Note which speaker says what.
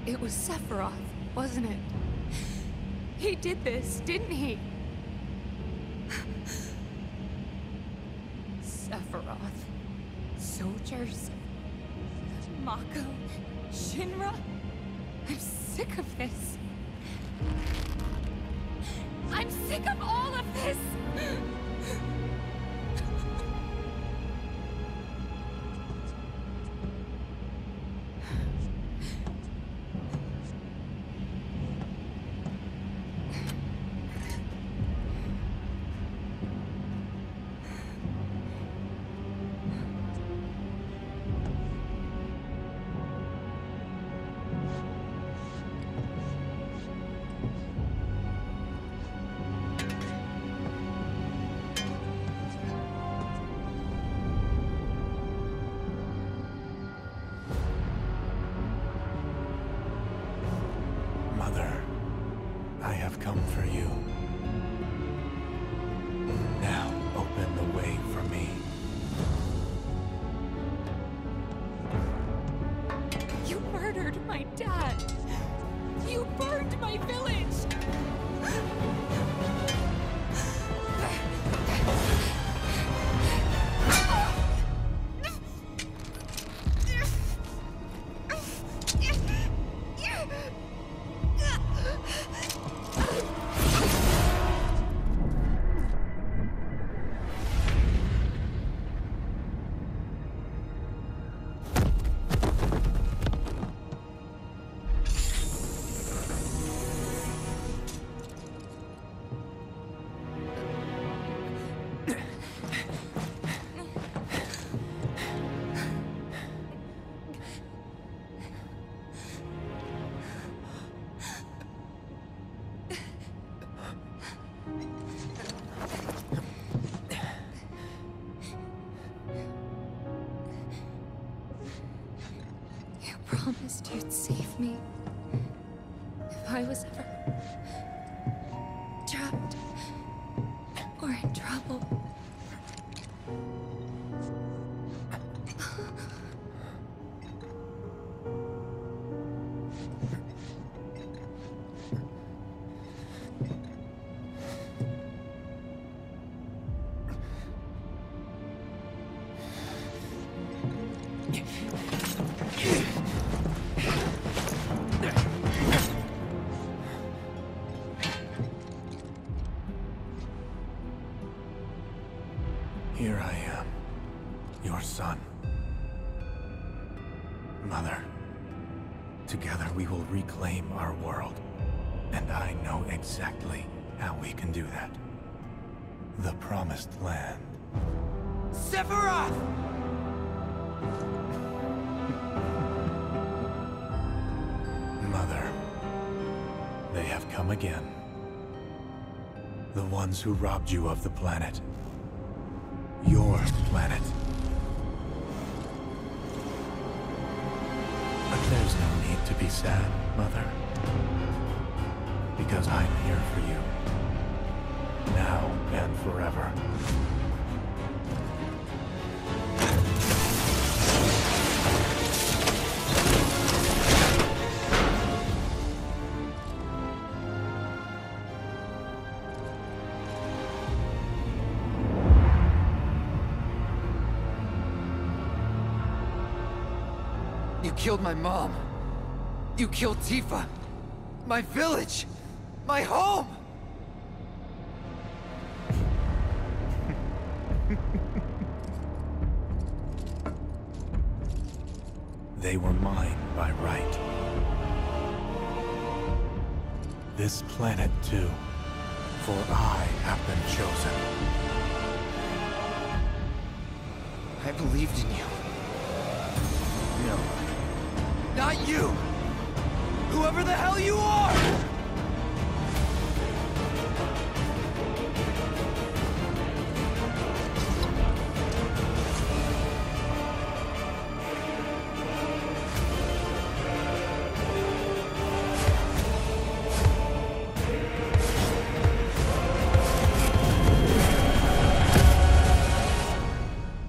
Speaker 1: It was Sephiroth, wasn't it? He did this, didn't he? Sephiroth. Soldiers. Mako. Shinra. I'm sick of this. I'm sick of all of this!
Speaker 2: Mother, I have come for you. Now open the way for me.
Speaker 1: You murdered my dad! You burned my village! Promised you'd save me if I was ever trapped or in trouble.
Speaker 2: Here I am, your son. Mother, together we will reclaim our world. And I know exactly how we can do that. The Promised Land.
Speaker 3: Sephiroth!
Speaker 2: Mother, they have come again. The ones who robbed you of the planet. Your planet. But there's no need to be sad, Mother. Because I'm here for you. Now and forever.
Speaker 3: You killed my mom. You killed Tifa. My village. My home.
Speaker 2: They were mine by right. This planet too, for I have been chosen.
Speaker 3: I believed in you. No. Not you! Whoever the hell you are!